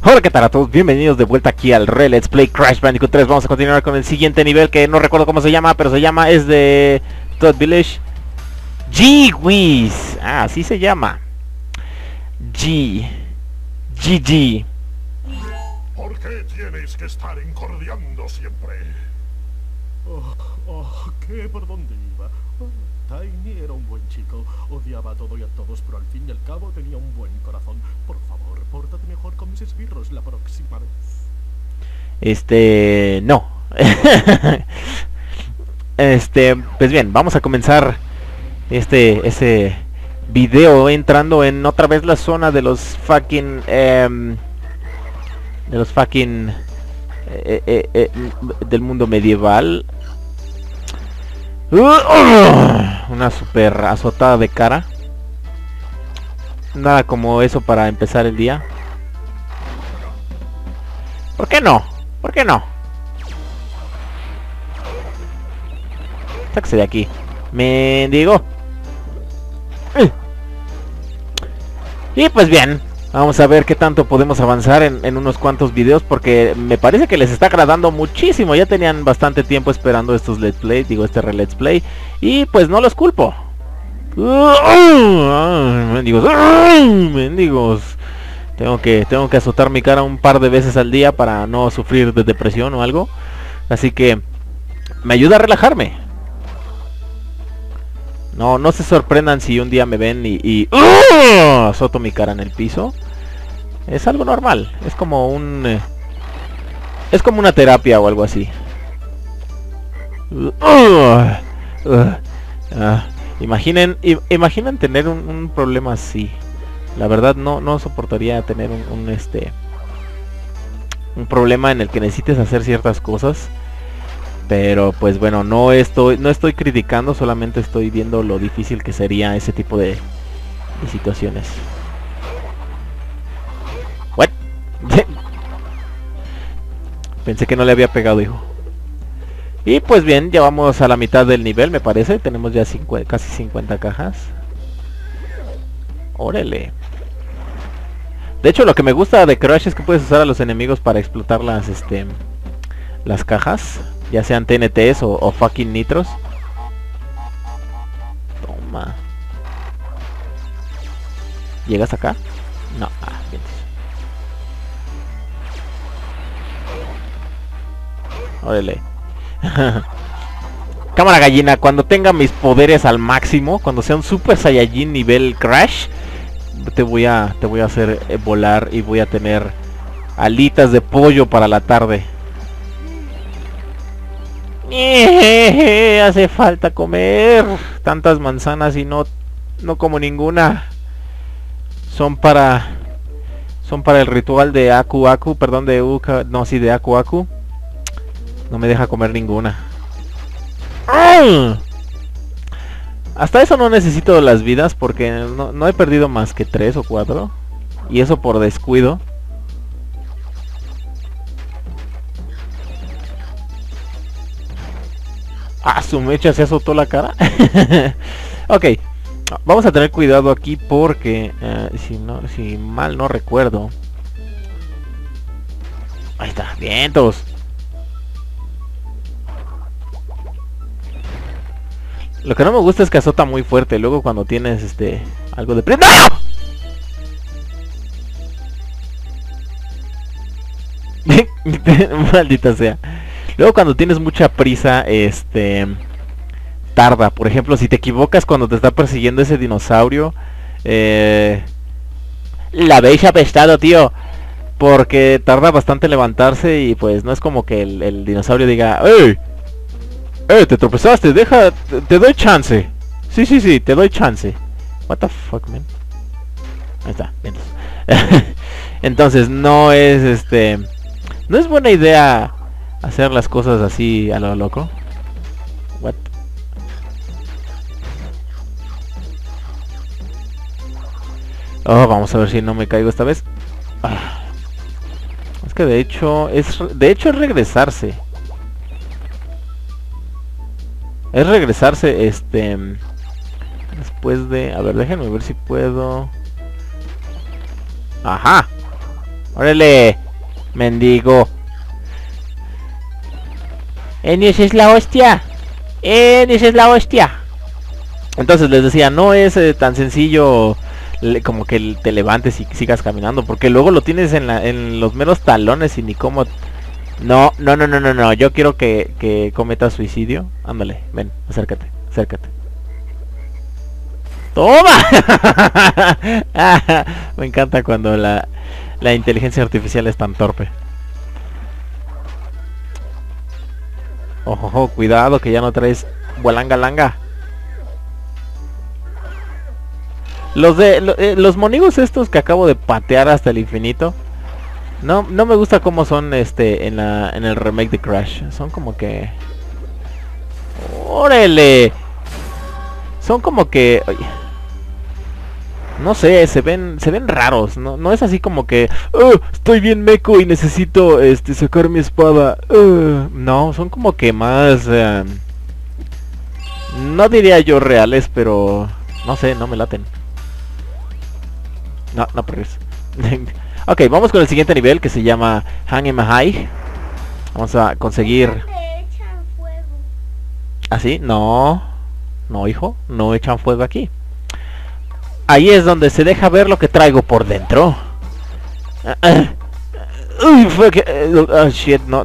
Hola, ¿qué tal a todos? Bienvenidos de vuelta aquí al Let's Play Crash Bandicoot 3. Vamos a continuar con el siguiente nivel que no recuerdo cómo se llama, pero es de Toad Village. G-Wiz. Ah, así se llama. GG. ¿Por qué tienes que estar incordiando siempre? ¿Qué? ¿Por dónde iba? Tiny era un buen chico. Odiaba a todo y a todos, pero al fin y al cabo tenía un buen corazón. Por favor, pórtate mejor con mis esbirros la próxima vez. No. Pues bien, vamos a comenzar ese video entrando en otra vez la zona de los fucking del mundo medieval. Una super azotada de cara. Nada como eso para empezar el día. ¿Por qué no? ¿Por qué no? Sáquese de aquí, mendigo. Y pues bien, vamos a ver qué tanto podemos avanzar en unos cuantos videos, porque me parece que les está agradando muchísimo. Ya tenían bastante tiempo esperando estos Let's Play, este Let's Play, y pues no los culpo. Mendigos. Tengo que azotar mi cara un par de veces al día para no sufrir de depresión o algo. Así que me ayuda a relajarme. No se sorprendan si un día me ven y azoto mi cara en el piso. Es algo normal. Es como una terapia o algo así. Imaginen tener un problema así. La verdad no soportaría tener un problema en el que necesites hacer ciertas cosas. Pero pues bueno, no estoy criticando, solamente estoy viendo lo difícil que sería ese tipo de situaciones. What? Pensé que no le había pegado, hijo. Y pues bien, ya vamos a la mitad del nivel, me parece. Tenemos ya casi 50 cajas. Órale. De hecho, lo que me gusta de Crash es que puedes usar a los enemigos para explotar las cajas, ya sean TNTs o fucking nitros. Toma. ¿Llegas acá? No. Bien. Órale. Cámara gallina, cuando tenga mis poderes al máximo, cuando sea un Super Saiyajin nivel Crash, te voy a hacer volar y voy a tener alitas de pollo para la tarde. Hace falta comer tantas manzanas y no como ninguna. Son para el ritual de Aku Aku, perdón, de Uka, no, sí, de Aku Aku. No me deja comer ninguna. Hasta eso no necesito las vidas, porque no he perdido más que 3 o 4. Y eso por descuido. Su mecha se azotó la cara. Ok, vamos a tener cuidado aquí porque si mal no recuerdo. Ahí está, vientos. Lo que no me gusta es que azota muy fuerte. Luego cuando tienes algo de prisa. Maldita sea. Luego cuando tienes mucha prisa, tarda. Por ejemplo, si te equivocas cuando te está persiguiendo ese dinosaurio, la habéis apestado, tío. Porque tarda bastante en levantarse y pues no es como que el dinosaurio diga, ¡Ey! Te tropezaste, te doy chance. Sí, te doy chance. What the fuck, man. Ahí está, entonces no es no es buena idea hacer las cosas así a lo loco. What? Vamos a ver si no me caigo esta vez. Es que de hecho es regresarse. Es regresarse después de... A ver, déjenme ver si puedo... Ajá. ¡Órale! Mendigo. Enies es la hostia. Enies es la hostia. Entonces les decía, no es tan sencillo como que te levantes y sigas caminando, porque luego lo tienes en los meros talones y ni cómo. No, yo quiero que cometas suicidio. Ándale, ven, acércate. ¡Toma! Me encanta cuando la inteligencia artificial es tan torpe. Ojo, cuidado que ya no traes Bualangalanga. Los monigos estos que acabo de patear hasta el infinito. No me gusta cómo son en el remake de Crash. Son como que... ¡Órale! Son como que... Oye, no sé, se ven raros. No es así como que... estoy bien meco y necesito sacar mi espada. No, son como que más... no diría yo reales, pero... No sé, no me laten. No progreso. Ok, vamos con el siguiente nivel que se llama Hang 'em High. Vamos a conseguir... ¿Así? No, hijo, no echan fuego aquí. Ahí es donde se deja ver lo que traigo por dentro. Uy, fue que... shit, no,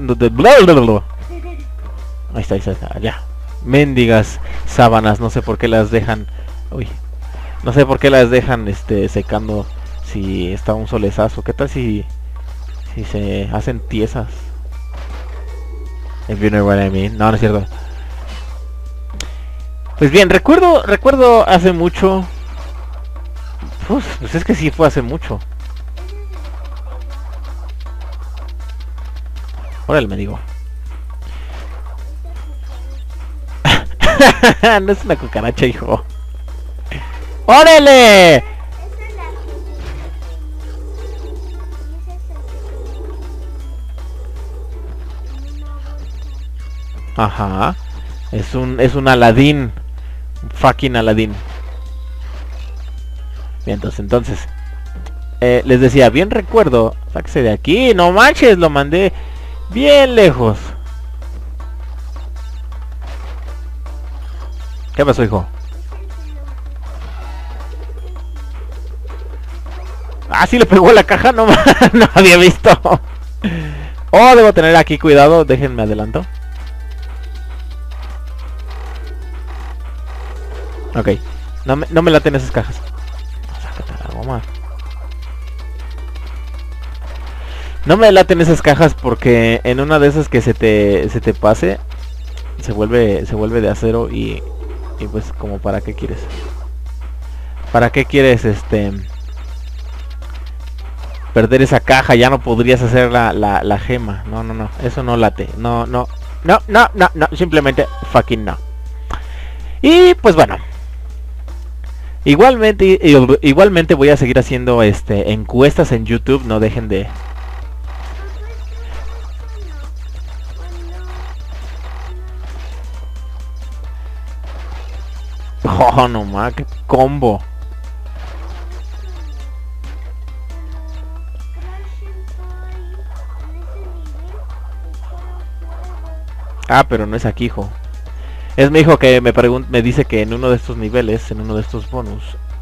Ahí está, ya. Mendigas sábanas, no sé por qué las dejan... Uy. No sé por qué las dejan secando si está un solezazo. ¿Qué tal si se hacen tiesas? If you know what I mean. No es cierto. Pues bien, recuerdo hace mucho. Pues es que sí fue hace mucho. Órale, me digo. No es una cucaracha, hijo. ¡Órale! Ajá. Es un Aladín. Un fucking Aladín. Bien, entonces les decía, bien recuerdo. Sáquese de aquí, no manches, lo mandé bien lejos. ¿Qué pasó, hijo? Ah, sí le pegó la caja, no había visto. Oh, debo tener aquí cuidado, déjenme adelanto. Ok, no me laten esas cajas. Sácate la goma. No me laten esas cajas porque en una de esas que se te pase se vuelve de acero y pues como para qué quieres. ¿Para qué quieres perder esa caja? Ya no podrías hacer la gema. No, eso no late. No, simplemente fucking no. Y pues bueno, igualmente voy a seguir haciendo encuestas en YouTube. No dejen de... Oh, no más, qué combo. Ah, pero no es aquí, hijo. Es mi hijo que me dice que en uno de estos niveles, en uno de estos bonus,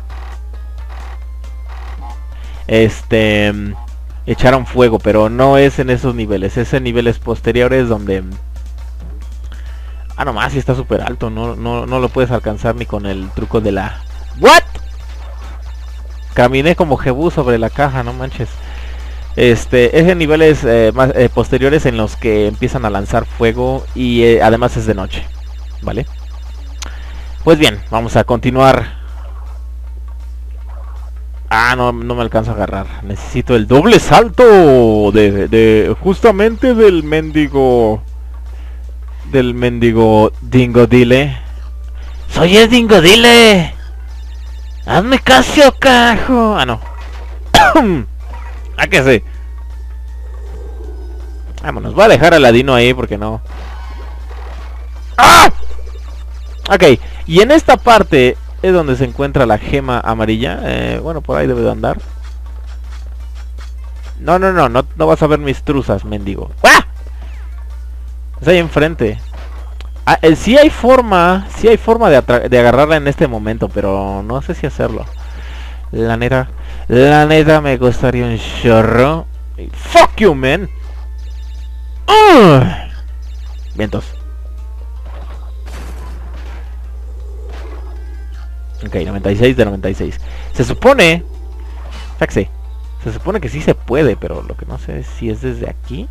echaron fuego, pero no es en esos niveles, es en niveles posteriores donde... Ah, nomás, si está súper alto, no lo puedes alcanzar ni con el truco de la... ¿What? Caminé como Jebú sobre la caja, no manches. Es en niveles más posteriores en los que empiezan a lanzar fuego y además es de noche, ¿vale? Pues bien, vamos a continuar. Ah, no me alcanzo a agarrar. Necesito el doble salto de justamente del mendigo Dingodile. ¡Soy el Dingodile! ¡Hazme caso, carajo! Ah, no. ¿A qué sé? Vámonos, voy a dejar a Ladino ahí porque no... ¡Ah! Ok, y en esta parte es donde se encuentra la gema amarilla. Bueno, por ahí debe de andar. No vas a ver mis truzas, mendigo. ¡Ah! Es ahí enfrente. Ah, sí hay forma de agarrarla en este momento, pero no sé si hacerlo. La neta me costaría un chorro. Fuck you, man. Vientos. Ok, 96 de 96. Se supone... Faxe. Se supone que sí se puede, pero lo que no sé es si es desde aquí.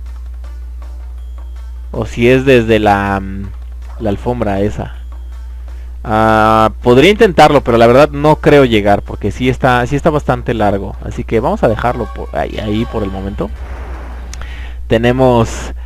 O si es desde la alfombra esa. Podría intentarlo, pero la verdad no creo llegar, porque sí está bastante largo. Así que vamos a dejarlo por ahí por el momento. Tenemos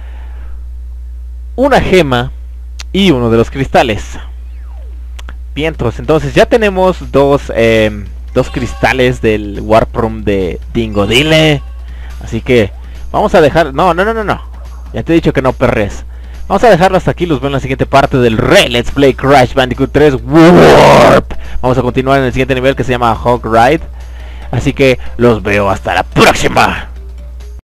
una gema y uno de los cristales. Vientos, entonces ya tenemos dos cristales del Warp Room de Dingodile. Así que vamos a dejar... No. Ya te he dicho que no perres. Vamos a dejarlo hasta aquí. Los veo en la siguiente parte del Let's Play Crash Bandicoot 3 Warp. Vamos a continuar en el siguiente nivel que se llama Hog Ride. Así que los veo hasta la próxima.